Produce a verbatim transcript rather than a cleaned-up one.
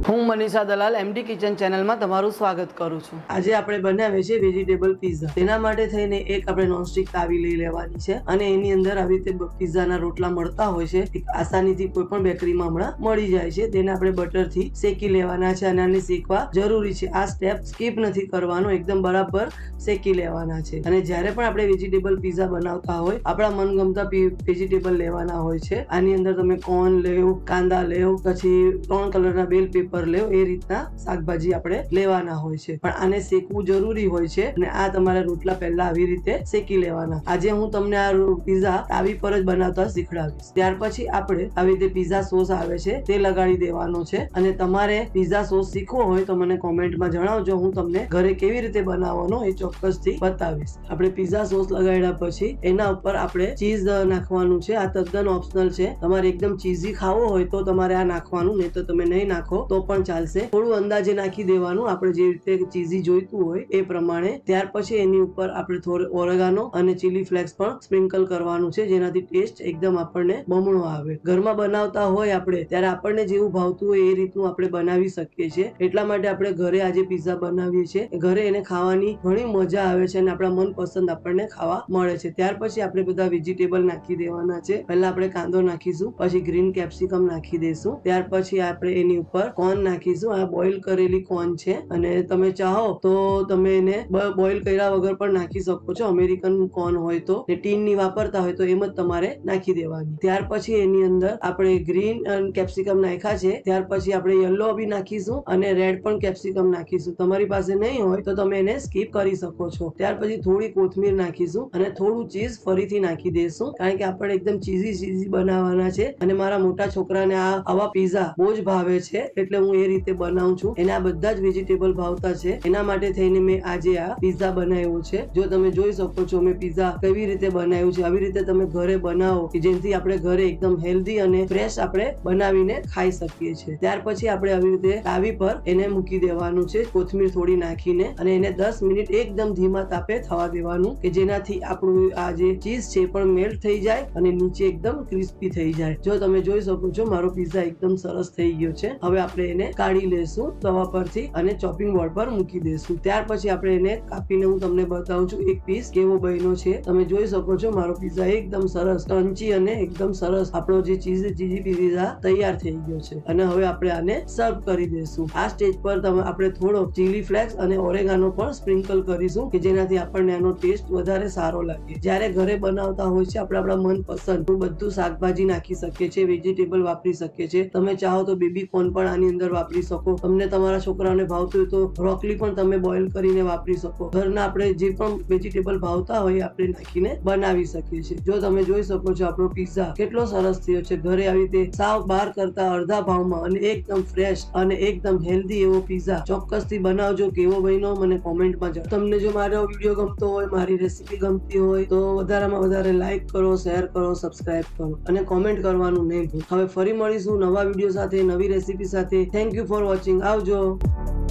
હું મનીષા દલાલ MD kitchen ચેનલમાં તમારું સ્વાગત કરું છું। આજે આપણે બનાવીએ છીએ વેજીટેબલ પિઝા। તેના માટે થઈને એક આપણે નોનસ્ટિક તાવી લઈ લેવાની છે અને એની અંદર આવી રીતે પિઝાના રોટલા મળતા હોય છે, એક આસાનીથી કોઈ પણ બેકરીમાં હમણાં મળી જાય છે। તેને આપણે બટરથી શેકી લેવાના છે અને આને શેકવા જરૂરી છે। આ સ્ટેપ સ્કીપ નથી કરવાનો, એકદમ બરાબર શેકી લેવાના છે। અને જ્યારે પણ આપણે વેજીટેબલ પિઝા બનાવતા હોય, આપણા મનગમતા વેજીટેબલ લેવાના હોય છે। આની અંદર તમે કોર્ન લેવો, કાંદા લેવો, પછી ત્રણ કલરના બેલ પેપર લેવો, એ રીતના શાકભાજી આપણે લેવાના હોય છે। પણ આને શેકવું જરૂરી હોય છે અને આ તમારા રોટલા પહેલા આવી રીતે શેકી લેવાના। આજે હું તમને આ પિઝા તાવી પર જ બનાવતા શીખડાવીશ। ત્યાર પછી આપણે આવી રીતે પિઝા સોસ આવે છે તે લગાડી દેવાનો છે અને તમારે પિઝા સોસ શીખવો હોય તો મને કોમેન્ટમાં જણાવજો, હું તમને ઘરે કેવી રીતે બનાવવાનો એ ચોક્કસથી બતાવીશ। આપણે પિઝા સોસ લગાડ્યા પછી એના ઉપર આપણે ચીઝ નાખવાનું છે। આ તદ્દન ઓપ્શનલ છે, તમારે એકદમ ચીઝી ખાવો હોય તો તમારે આ નાખવાનું, નહીં તો તમે નહીં નાખો તો પણ ચાલશે। થોડું અંદાજે નાખી દેવાનું, આપણે જે રીતે ચીઝી જોઈતું હોય એ પ્રમાણે। ત્યાર પછી એની ઉપર આપણે થોડો ઓરેગાનો અને ચીલી ફ્લેક્સ પણ સ્પ્રિંકલ કરવાનું છે, જેનાથી ટેસ્ટ એકદમ આપણને બમણો આવે। ઘરમાં બનાવતા હોય આપણે ત્યારે આપણને જેવું ભાવતું હોય એ રીતનું આપણે બનાવી શકીએ છીએ, એટલા માટે આપણે ઘરે આજે પિઝા બનાવીએ છીએ। ઘરે એને ખાવાની ઘણી મજા આવે છે અને આપણા મનપસંદ આપણને ખાવા મળે છે। ત્યાર પછી આપણે બધા વેજીટેબલ નાખી દેવાના છે। પહેલા આપણે કાંદો નાખીશું, પછી ગ્રીન કેપ્સિકમ નાખી દઈશું, ત્યાર પછી આપણે એની ઉપર કોર્ન નાખીશું। આ બોઇલ કરેલી કોર્ન છે અને તમે ચાહો તો તમે એને બોઇલ કર્યા વગર પણ નાખી શકો છો, અમેરિકન કોર્ન હોય તો। ટીન ની વાપરતા હોય તો એમ જ તમારે નાખી દેવાની। ત્યાર પછી એની અંદર આપણે ગ્રીન કેપ્સિકમ નાખ્યા છે, ત્યાર પછી આપણે યલો બી નાખીશું અને રેડ પણ કેપ્સિકમ નાખીશું। તમારી પાસે નહીં હોય તો તમે એને સ્કીપ કરી શકો છો। ત્યાર પછી થોડી કોથમીર નાખીશું અને થોડું ચીઝ ફરીથી નાખી દઈશું, કારણ કે આપણે એકદમ ચીઝી ચીઝી બનાવવાના છે અને મારા મોટા છોકરાને આ આવા પિઝા બહુ જ ભાવે છે, એટલે હું એ રીતે બનાવું છું। એને આ બધા જ વેજીટેબલ ભાવતા છે, એના માટે થઈને મેં આજે આ પિઝા બનાવ્યો છે। જો તમે જોઈ શકો છો મેં પિઝા કેવી રીતે બનાવ્યું છે, આવી રીતે તમે ઘરે બનાવો કે જેથી આપણે ઘરે એકદમ હેલ્ધી અને ફ્રેશ આપણે બનાવીને ખાઈ શકીએ છીએ। ત્યાર પછી આપણે આવી રીતે તાવી પર એને મૂકી દેવાનું છે, કોથમીર થોડી નાખીને, અને એને દસ મિનિટ એકદમ ધીમા તાપે થવા દેવાનું, કે જેનાથી આપણું આ જે ચીઝ છે પણ મેલ્ટ થઈ જાય અને નીચે એકદમ ક્રિસ્પી થઈ જાય। જો તમે જોઈ શકો છો મારો પિઝા એકદમ સરસ થઈ ગયો છે। હવે આપણે એને કાઢી લેશું તવા પરથી અને ચોપિંગ બોર્ડ પર મૂકી દેશું। ત્યાર પછી આપણે એને કાપીને હું તમને બતાવું છું એક પીસ કેવો બન્યો છે। તમે જોઈ શકો છો મારો પિઝા એકદમ સરસ ક્રન્ચી અને એકદમ સરસ આપણો જે ચીઝ ચીઝી પિઝા તૈયાર થઈ ગયો છે અને હવે આપણે આને સર્વ કરી દેશું। આ સ્ટેજ પર તમે આપણે થોડો ચીલી ફ્લેક્સ અને ઓરેગાનો પણ સ્પ્રિંકલ કરીશું, કે જેનાથી આપણને આનો ટેસ્ટ વધારે સારો લાગે। જ્યારે ઘરે બનાવતા હોય છે આપણે આપણા મનપસંદ બધું શાકભાજી નાખી શકીએ છીએ, વેજીટેબલ વાપરી શકીએ છીએ। તમે ચાહો તો બેબી કોર્ન પણ આની અંદર વાપરી શકો, તમને તમારા છોકરાઓને ભાવતું હોય તો બ્રોકલી પણ તમે બોઇલ કરીને વાપરી શકો। ઘરના આપણે જે પણ વેજીટેબલ ભાવતા હોય આપણે નાખીને બનાવી શકીએ છીએ। જો તમે જોઈ શકો છો આપણો પિઝા કેટલો સરસ થયો છે, ઘરે આવી રીતે સાવ બહાર કરતા અડધા ભાવમાં અને એકદમ ફ્રેશ અને એકદમ હેલ્ધી એવો પિઝા ચોક્કસથી બનાવજો। કેવો બન્યો મને કોમેન્ટમાં જણાવો। તમને જો મારો વિડીયો ગમતો હોય, મારી રેસીપી ગમતી હોય તો વધારેમાં વધારે લાઈક કરો, શેર કરો, સબસ્ક્રાઇબ કરો અને કોમેન્ટ કરવાનું નહીં ભૂલ। હવે ફરી મળીશું નવા વિડીયો સાથે, નવી રેસીપી સાથે। Thank you for watching. આવજો।